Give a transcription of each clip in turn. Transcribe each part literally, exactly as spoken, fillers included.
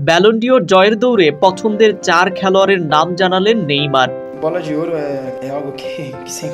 Ballon d'Or জয়ের দৌড়ে পছন্দের চার খেলোয়াড়ের নাম জানালেন Neymar. Bola de ouro é, é algo que, que se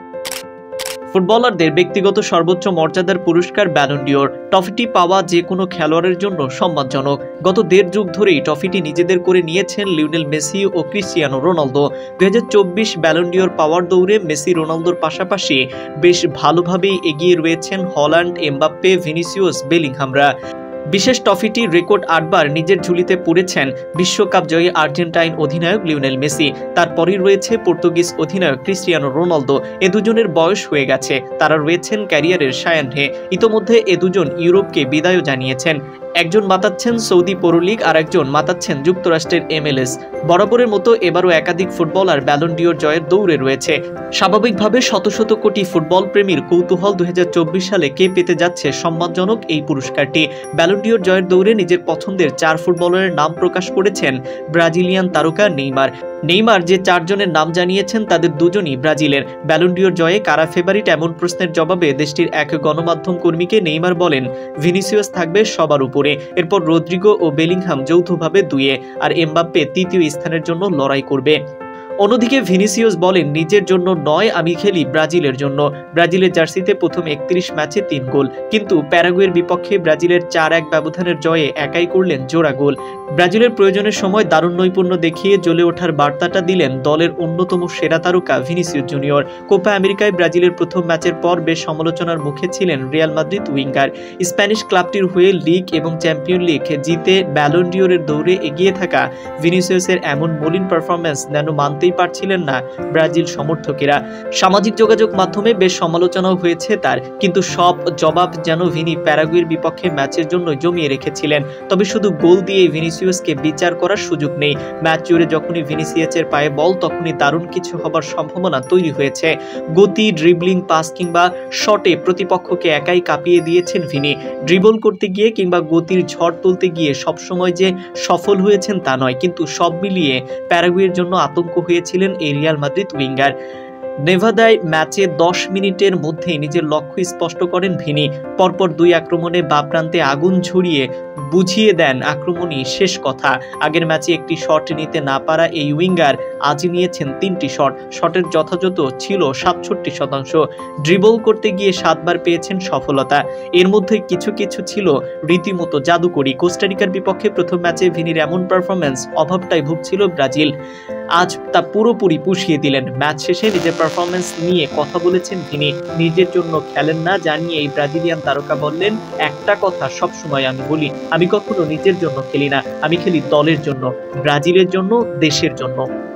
ফুটবলারদের ব্যক্তিগত সর্বোচ্চ মর্যাদার পুরস্কার ব্যালন ডিওর। ট্রফিটি পাওয়া যে কোনো খেলোয়াড়ের জন্য সম্মানজনক। গত দেড় যুগ ধরেই ট্রফিটি নিজেদের করে নিয়েছেন লিওনেল মেসি ও ক্রিস্টিয়ানো রোনালদো। দুই হাজার চব্বিশ ব্যালন ডিওর পাওয়ার দৌড়ে মেসি রোনালদোর পাশাপাশি বেশ ভালোভাবেই এগিয়ে রয়েছেন হল্যান্ড, এমবাপ্পে, ভিনিসিয়াস, বেলিংহামরা। বিশেষ ট্রফিটি রেকর্ড আটবার নিজের ঝুলিতে পুরেছেন বিশ্বকাপ জয়ী আর্জেন্টাইন অধিনায়ক লিওনেল মেসি। তারপরই রয়েছে পর্তুগিজ অধিনায়ক ক্রিস্টিয়ানো রোনালদো। এ দুজনের বয়স হয়ে গেছে, তারা রয়েছেন ক্যারিয়ারের সায়াহ্নে। ইতোমধ্যে এ দুজন ইউরোপকে বিদায়ও জানিয়েছেন। একজন মাতাচ্ছেন সৌদি প্রো-লিগ আর একজন মাতাচ্ছেন যুক্তরাষ্ট্রের এমএলএস। বরাবরের মতো এবারও একাধিক ফুটবলার ব্যালন ডিওর জয়ের দৌড়ে রয়েছে। স্বাভাবিকভাবে শত শত কোটি ফুটবল প্রেমীর কৌতূহল দুই হাজার চব্বিশ সালে কে পেতে যাচ্ছে সম্মানজনক এই পুরস্কারটি। ব্যালন ডিওর জয়ের দৌড়ে নিজের পছন্দের চার ফুটবলারের নাম প্রকাশ করেছেন ব্রাজিলিয়ান তারকা নেইমার। নেইমার যে চারজনের নাম জানিয়েছেন তাদের দুজনই ব্রাজিলের। ব্যালন ডিওর জয়ে কারা ফেভারিট এমন প্রশ্নের জবাবে দেশটির এক গণমাধ্যম কর্মীকে নেইমার বলেন, ভিনিসিয়াস থাকবে সবার উপরে, এরপর রদ্রিগো ও বেলিংহাম যৌথভাবে দুইয়ে, আর এমবাপ্পে তৃতীয় স্থানের জন্য লড়াই করবে। অন্যদিকে ভিনিসিয়াস বলেন, নিজের জন্য নয়, আমি খেলি ব্রাজিলের জন্য। ব্রাজিলের জার্সিতে প্রথম একত্রিশ ম্যাচে তিন গোল, কিন্তু প্যারাগুয়ের বিপক্ষে ব্রাজিলের চার এক ব্যবধানের জয়ে একাই করলেন জোড়া গোল। ব্রাজিলের প্রয়োজনের সময় দারুণ নৈপুণ্য দেখিয়ে জ্বলে ওঠার বার্তাটা দিলেন দলের অন্যতম সেরা তারকা ভিনিসিয়াস জুনিয়র। কোপা আমেরিকায় ব্রাজিলের প্রথম ম্যাচের পর বেশ সমালোচনার মুখে ছিলেন রিয়াল মাদ্রিদ উইঙ্গার। স্প্যানিশ ক্লাবটির হয়ে লিগ এবং চ্যাম্পিয়ন লিগ জিতে ব্যালন ডিওরের দৌড়ে এগিয়ে থাকা ভিনিসিয়াসের এমন মলিন পারফরম্যান্স যেন মানতে পারছিলেন না ব্রাজিল সমর্থকেরা। সামাজিক যোগাযোগ মাধ্যমে বেশ সমালোচনাও হয়েছে তার, কিন্তু সব জবাব যেন ভিনি প্যারাগুয়ের বিপক্ষে ম্যাচের জন্য জমিয়ে রেখেছিলেন। তবে শুধু গোল দিয়ে ভিনিসিয়াসকে বিচার করার সুযোগ নেই। ম্যাচ জুড়ে যখনই ভিনিসিয়াসের পায়ে বল, তখনই দারুণ কিছু হবার সম্ভাবনা তৈরি হয়েছে। গতি, ড্রিবলিং, পাস কিংবা শটে প্রতিপক্ষকে একাই কাঁপিয়ে দিয়েছেন ভিনি। ড্রিবল করতে গিয়ে কিংবা গতির ঝড় তুলতে গিয়ে সবসময় যে সফল হয়েছেন তা নয়, কিন্তু সব মিলিয়ে প্যারাগুয়ের জন্য আতঙ্ক হয়ে ছিলেন এই রিয়াল মাদ্রিদ উইঙ্গার। নেভাদায় ম্যাচে দশ মিনিটের মধ্যে নিজের লক্ষ্য স্পষ্ট করেন ভিনি। পরপর দুই আক্রমণে বাঁ প্রান্তে আগুন ঝরিয়ে বুঝিয়ে দেন আক্রমণই শেষ কথা। আগের ম্যাচে একটি শট নিতে না পারা এই উইঙ্গার আজ নিয়েছেন তিনটি শট। শটের যথাযথ ছিল সাতষট্টি শতাংশ। ড্রিবল করতে গিয়ে সাতবার পেয়েছেন সফলতা। এর মধ্যে কিছু কিছু ছিল রীতিমতো জাদুকরি। কোস্টারিকার বিপক্ষে প্রথম ম্যাচে ভিনির এমন পারফরম্যান্স অভাবটাই ভুগছিল ব্রাজিল। আজ তা পুরোপুরি পুষিয়ে দিলেন। ম্যাচ শেষে নিজের পারফরম্যান্স নিয়ে কথা বলেছেন ভিনি। নিজের জন্য খেলেন না জানিয়ে এই ব্রাজিলিয়ান তারকা বললেন, একটা কথা সবসময় আমি বলি, আমি কখনো নিজের জন্য খেলি না, আমি খেলি দলের জন্য, ব্রাজিলের জন্য, দেশের জন্য।